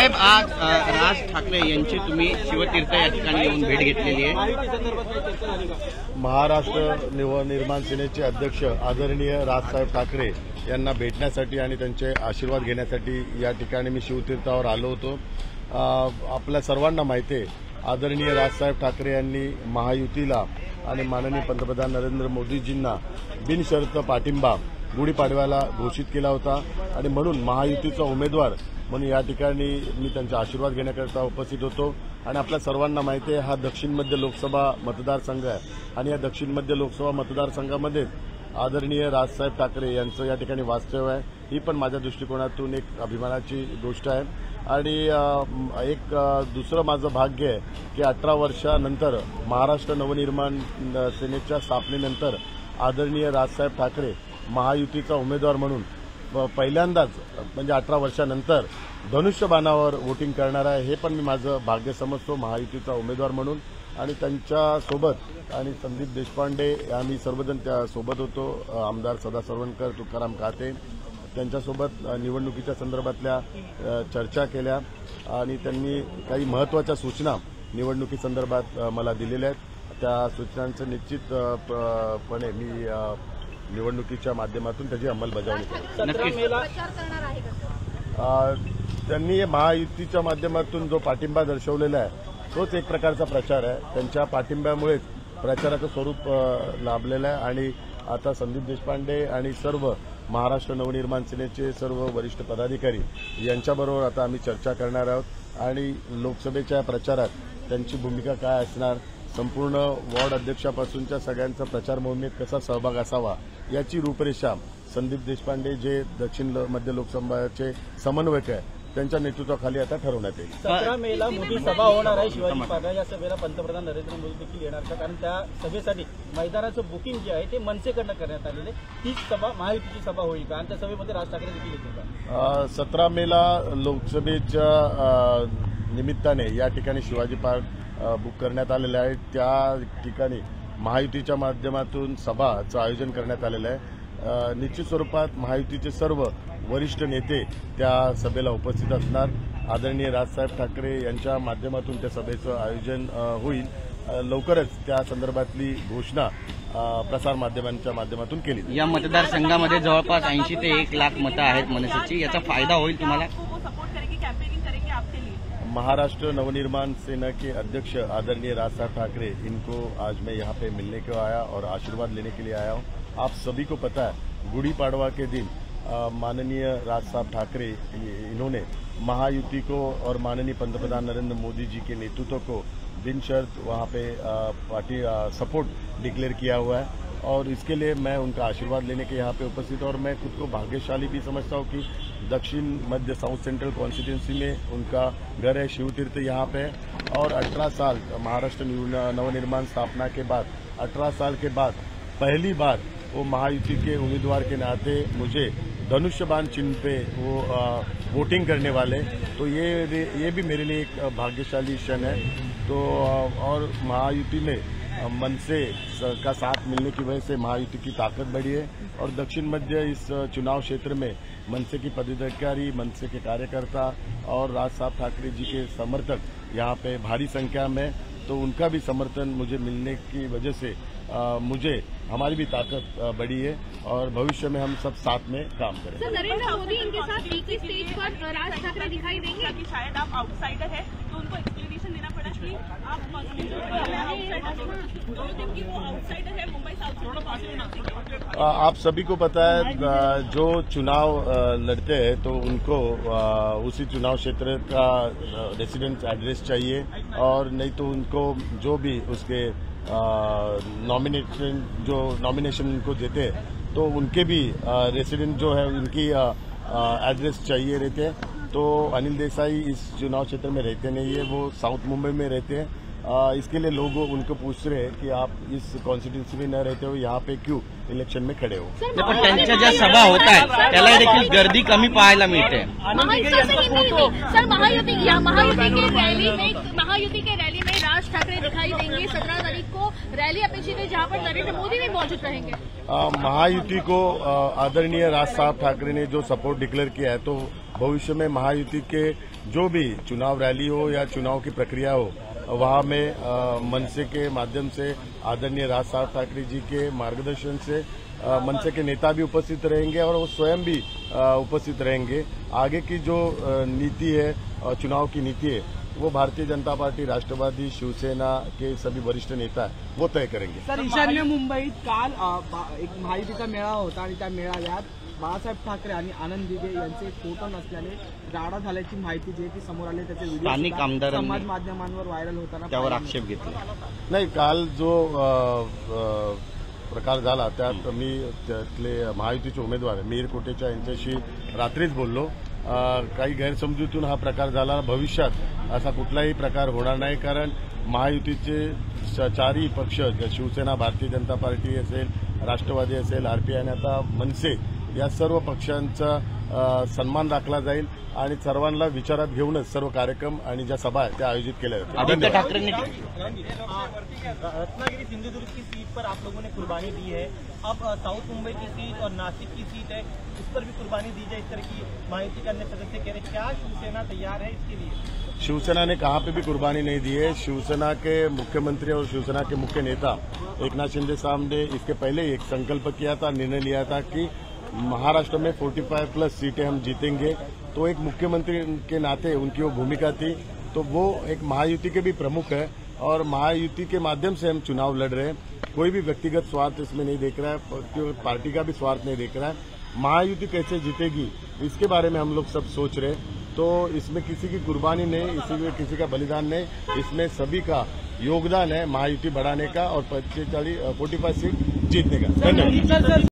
साहेब, आज राज ठाकरे यांची तुम्ही शिवतीर्थ या ठिकाणी येऊन भेट घेतलेली आहे। महाराष्ट्र नवनिर्माण सेनेचे अध्यक्ष आदरणीय राजसाहेब ठाकरे यांना भेटण्यासाठी आणि त्यांचे आशीर्वाद घेण्यासाठी या ठिकाणी मी शिवतीर्थावर आलो होतो। आपल्या सर्वांना माहिती आहे, आदरणीय राजसाहेब ठाकरे यांनी महायुतीला आणि माननीय पंतप्रधान नरेंद्र मोदीजींना बिनशर्त पाठिंबा गुढीपाडव्याला घोषित केला होता आणि म्हणून महायुतीचा उमेदवार म्हणून या ठिकाणी मी त्यांचा आशीर्वाद घेण्याकरता उपस्थित होतो। आणि आपल्या सर्वांना माहिती आहे, हा दक्षिण मध्य लोकसभा मतदारसंघ आहे आणि या दक्षिण मध्य लोकसभा मतदारसंघामध्ये आदरणीय राजसाहेब ठाकरे यांचं या ठिकाणी वास्तव्य आहे। ही पण माझ्या दृष्टिकोनातून एक अभिमानाची गोष्ट आहे। आणि एक दुसरं माझं भाग्य आहे की 18 वर्षानंतर महाराष्ट्र नवनिर्माण सेनेच्या स्थापनेनंतर आदरणीय राजसाहेब ठाकरे महायुतीचा उमेदवार म्हणून पहिल्यांदाच म्हणजे 18 वर्षानंतर धनुष्यबाणावर वोटिंग करणार आहे। हे पण मी माझं भाग्य समजतो महायुतीचा उमेदवार म्हणून। आणि त्यांच्यासोबत आणि संदीप देशपांडे आम्ही सर्वजण त्यासोबत होतो, आमदार सदा सरवणकर, तुकाराम काते, त्यांच्यासोबत निवडणुकीच्या संदर्भातल्या चर्चा केल्या आणि त्यांनी काही महत्त्वाच्या सूचना निवडणुकीसंदर्भात मला दिलेल्या आहेत। त्या सूचनांचं निश्चितपणे मी निवडणुकीच्या माध्यमातून त्याची अंमलबजावणी केली। त्यांनी महायुतीच्या माध्यमातून जो पाठिंबा दर्शवलेला आहे तोच एक प्रकारचा प्रचार आहे। त्यांच्या पाठिंब्यामुळेच प्रचाराचं स्वरूप लाभलेलं आहे आणि आता संदीप देशपांडे आणि सर्व महाराष्ट्र नवनिर्माण सेनेचे सर्व वरिष्ठ पदाधिकारी यांच्याबरोबर आता आम्ही चर्चा करणार आहोत आणि लोकसभेच्या प्रचारात त्यांची भूमिका काय असणार, संपूर्ण वॉर्ड अध्यक्षापासूनच्या सगळ्यांचा प्रचार मोहिमेत कसा सहभाग असावा याची रूपरेषा संदीप देशपांडे जे दक्षिण मध्य लोकसभेचे समन्वयक आहे त्यांच्या नेतृत्वाखाली आता ठरवण्यात येईल। 17 मेला मोदी सभा होणार आहे शिवाजी पार्कला। या सभेला पंतप्रधान नरेंद्र मोदी देखील येणार का? कारण त्या सभेसाठी मैदानाचं बुकिंग जे आहे ते मनसेकडनं करण्यात आलेले, तीच सभा महायुतीची सभा होईल का? आणि त्या सभेमध्ये राज ठाकरे देखील येतील का? 17 मेला लोकसभेच्या निमित्ताने या ठिकाणी शिवाजी पार्क बुक करण्यात आलेलं आहे। त्या ठिकाणी महायुतीच्या माध्यमातून सभाचं आयोजन करण्यात आलेलं आहे। निश्चित स्वरूपात महायुतीचे सर्व वरिष्ठ नेते त्या सभेला उपस्थित असणार। आदरणीय राजसाहेब ठाकरे यांच्या माध्यमातून त्या सभेचं आयोजन होईल। लवकरच त्या संदर्भातली घोषणा प्रसार माध्यमांच्या माध्यमातून केली जाईल। या मतदारसंघामध्ये जवळपास 80 ते 1 लाख मतं आहेत मनसेची, याचा फायदा होईल तुम्हाला? महाराष्ट्र नवनिर्माण सेना के अध्यक्ष आदरणीय राजसाहेब ठाकरे, इनको आज मैं यहाँ पे मिलने को आया और आशीर्वाद लेने के लिए आया हूँ। आप सभी को पता है, गुड़ी पाड़वा के दिन माननीय राजसाहेब ठाकरे इन्होंने महायुति को और माननीय पंतप्रधान नरेंद्र मोदी जी के नेतृत्व को बिनशर्त वहाँ पे पार्टी सपोर्ट डिक्लेयर किया हुआ है और इसके लिए मैं उनका आशीर्वाद लेने के यहाँ पे उपस्थित। और मैं खुद को भाग्यशाली भी समझता हूँ कि दक्षिण मध्य साउथ सेंट्रल कॉन्स्टिट्यूंसी में उनका घर है, शिवतीर्थ यहाँ पे है। और 18 साल महाराष्ट्र नवनिर्माण स्थापना के बाद 18 साल के बाद पहली बार वो महायुति के उम्मीदवार के नाते मुझे धनुष्यबाण चिन्ह पे वो वोटिंग करने वाले, तो ये भी मेरे लिए एक भाग्यशाली क्षण है। तो और महायुति में मनसे का साथ मिलने की वजह से महायुति की ताकत बढ़ी है और दक्षिण मध्य इस चुनाव क्षेत्र में मनसे की पदाधिकारी, मनसे के कार्यकर्ता और राज साहब ठाकरे जी के समर्थक यहाँ पे भारी संख्या में, तो उनका भी समर्थन मुझे मिलने की वजह से मुझे हमारी भी ताकत बढ़ी है और भविष्य में हम सब साथ में काम करें। सर, नरेंद्र मोदी इनके साथ एक ही स्टेज पर राज ठाकरे दिखाई देंगे कि शायद आप आउटसाइडर है तो उनको एक्सप्लेनेशन देना पड़ा कि आप आउटसाइडर है मुंबई साउथ। आप सभी को पता है, जो चुनाव लड़ते हैं तो उनको उसी चुनाव क्षेत्र का रेसिडेंस एड्रेस चाहिए और नहीं तो उनको जो भी उसके नॉमिनेशन उनको देते हैं तो उनके भी रेसिडेंट जो है उनकी एड्रेस चाहिए रहते हैं। तो अनिल देसाई इस चुनाव क्षेत्र में रहते नहीं है, वो साउथ मुंबई में रहते हैं। इसके लिए लोग उनको पूछ रहे हैं कि आप इस कॉन्स्टिट्यूंसी में न रहते हो, यहाँ पे क्यों इलेक्शन में खड़े हो? पण त्यांच्या ज्या सभा होत आहेत त्याला देखील गर्दी कमी पाहायला मिळते। सर, महायुति के रैली में राज राज ठाकरे दिखाई देंगे? 17 तारीख को रैली अपेक्षित है जहां पर नरेंद्र मोदी भी मौजूद रहेंगे। महायुति को आदरणीय राज साहब ठाकरे ने जो सपोर्ट डिक्लेयर किया है, तो भविष्य में महायुति के जो भी चुनाव रैली हो या चुनाव की प्रक्रिया हो, वहां में मनसे के माध्यम से आदरणीय राज साहब ठाकरे जी के मार्गदर्शन से मनसे के नेता भी उपस्थित रहेंगे और वो स्वयं भी उपस्थित रहेंगे। आगे की जो नीति है, चुनाव की नीति है, वो भारतीय जनता पार्टी, राष्ट्रवादी, शिवसेना के सभी वरिष्ठ नेता वो तय करेंगे। सर, ईशान्य मुंबईत काल एक महायुतीचा मेळावा होता आणि त्या मेळाव्यात बाळासाहेब ठाकरे आणि आनंद दिघे यांचे फोटो नसल्याने राडा झाल्याची माहिती जी आहे ती समोर आली। त्याचे व्हिडिओ स्थानिक आमदारांनी समाज माध्यमांवर व्हायरल होताना त्यावर आक्षेप घेतला। नाही, काल जो प्रकार झाला त्यात मी त्यातले महायुतीचे उमेदवार मीर कोटेचा यांच्याशी रात्रीच बोललो। काही गैरसमजुतीतून हा प्रकार झाला। भविष्यात असा कुठलाही प्रकार होणार नाही, कारण महायुतीचे चारही पक्ष, शिवसेना, भारतीय जनता पार्टी असेल, राष्ट्रवादी असेल, आरपीआय आणि आता मनसे, या सर्व पक्षांचा सन्मान राखला जाईल आणि सर्वांना विचारात घेऊनच सर्व कार्यक्रम आणि ज्या सभा आहेत त्या आयोजित केल्या जातील। आदित्य ठाकरेंनी रत्नागिरी सिंधुदुर्ग की सीट पर आप लोगों ने कुर्बानी दी है, अब साउथ मुंबई की सीट और नासिक की सीट है, उस पर भी कुर्बानी दी जाए, इस तरह की महायुति के अन्य सदस्य कह रहे, क्या शिवसेना तैयार है इसके लिए? शिवसेना ने कहाँ पे भी कुर्बानी नहीं दी है। शिवसेना के मुख्यमंत्री और शिवसेना के मुख्य नेता एकनाथ शिंदे साहब ने इसके पहले ही एक संकल्प किया था, निर्णय लिया था कि महाराष्ट्र में 45+ सीटें हम जीतेंगे। तो एक मुख्यमंत्री के नाते उनकी वो भूमिका थी, तो वो एक महायुति के भी प्रमुख है और महायुति के माध्यम से हम चुनाव लड़ रहे हैं। कोई भी व्यक्तिगत स्वार्थ इसमें नहीं देख रहा है, पार्टी का भी स्वार्थ नहीं देख रहा है। महायुति कैसे जीतेगी इसके बारे में हम लोग सब सोच रहे हैं। तो इसमें किसी की कुर्बानी नहीं, इसमें किसी का बलिदान नहीं, इसमें सभी का योगदान है महायुति बढ़ाने का और 45 सीट जीतने का। धन्यवाद।